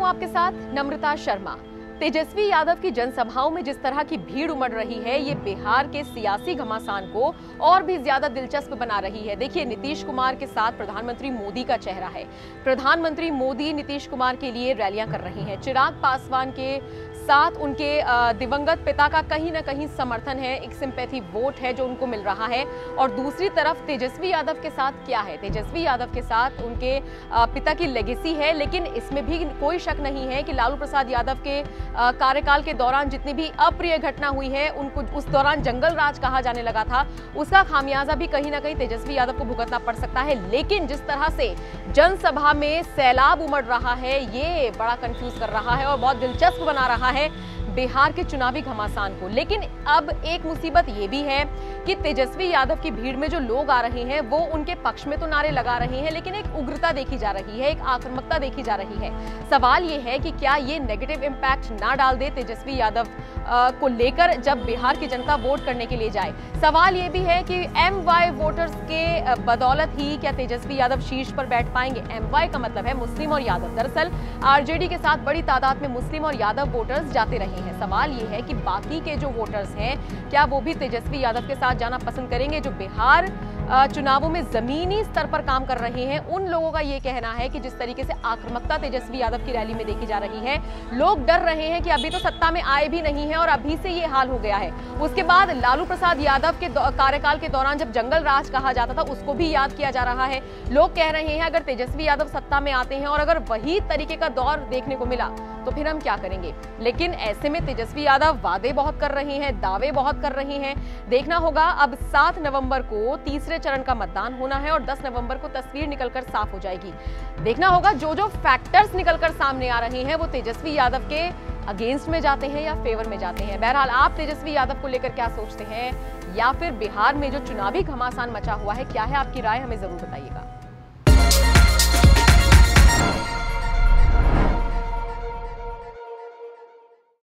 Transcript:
हूं आपके साथ नम्रता शर्मा। तेजस्वी यादव की जनसभाओं में जिस तरह की भीड़ उमड़ रही है, ये बिहार के सियासी घमासान को और भी ज्यादा दिलचस्प बना रही है। देखिए, नीतीश कुमार के साथ प्रधानमंत्री मोदी का चेहरा है। प्रधानमंत्री मोदी नीतीश कुमार के लिए रैलियां कर रही हैं। चिराग पासवान के साथ उनके दिवंगत पिता का कहीं ना कहीं समर्थन है, एक सिंपैथी वोट है जो उनको मिल रहा है। और दूसरी तरफ तेजस्वी यादव के साथ क्या है? तेजस्वी यादव के साथ उनके पिता की लेगेसी है, लेकिन इसमें भी कोई शक नहीं है कि लालू प्रसाद यादव के कार्यकाल के दौरान जितनी भी अप्रिय घटना हुई है, उनको उस दौरान जंगल राज कहा जाने लगा था, उसका खामियाजा भी कहीं ना कहीं तेजस्वी यादव को भुगतना पड़ सकता है। लेकिन जिस तरह से जनसभा में सैलाब उमड़ रहा है, ये बड़ा कंफ्यूज कर रहा है और बहुत दिलचस्प बना रहा है बिहार के चुनावी घमासान को। लेकिन अब एक मुसीबत ये भी है कि तेजस्वी यादव की भीड़ में जो लोग आ रहे हैं, वो उनके पक्ष में तो नारे लगा रहे हैं, लेकिन एक उग्रता देखी जा रही है, एक आक्रामकता देखी जा रही है। सवाल ये है कि क्या ये नेगेटिव इंपैक्ट ना डाल दे तेजस्वी यादव को लेकर जब बिहार की जनता वोट करने के लिए जाए। सवाल ये भी है कि MY वोटर्स के बदौलत ही क्या तेजस्वी यादव शीर्ष पर बैठ पाएंगे? MY का मतलब है मुस्लिम और यादव। दरअसल RJD के साथ बड़ी तादाद में मुस्लिम और यादव वोटर्स जाते रहे हैं। सवाल ये है कि बाकी के जो वोटर्स हैं, क्या वो भी तेजस्वी यादव के साथ जाना पसंद करेंगे? जो बिहार चुनावों में जमीनी स्तर पर काम कर रहे हैं, उन लोगों का ये कहना है कि जिस तरीके से आक्रामकता तेजस्वी यादव की रैली में देखी जा रही है, लोग डर रहे हैं कि अभी तो सत्ता में आए भी नहीं है और अभी से ये हाल हो गया है। उसके बाद लालू प्रसाद यादव के कार्यकाल के दौरान जब जंगल राज कहा जाता था, उसको भी याद किया जा रहा है। लोग कह रहे हैं अगर तेजस्वी यादव सत्ता में आते हैं और अगर वही तरीके का दौर देखने को मिला तो फिर हम क्या करेंगे? लेकिन ऐसे में तेजस्वी यादव वादे बहुत कर रहे हैं, दावे बहुत कर रहे हैं। देखना होगा। अब 7 नवंबर को तीसरे चरण का मतदान होना है और 10 नवंबर को तस्वीर निकलकर साफ हो जाएगी। देखना होगा जो जो फैक्टर्स निकलकर सामने आ रहे हैं, वो तेजस्वी यादव के अगेंस्ट में जाते हैं या फेवर में जाते हैं। बहरहाल, आप तेजस्वी यादव को लेकर क्या सोचते हैं, या फिर बिहार में जो चुनावी घमासान मचा हुआ है, क्या है आपकी राय? हमें जरूर बताइएगा।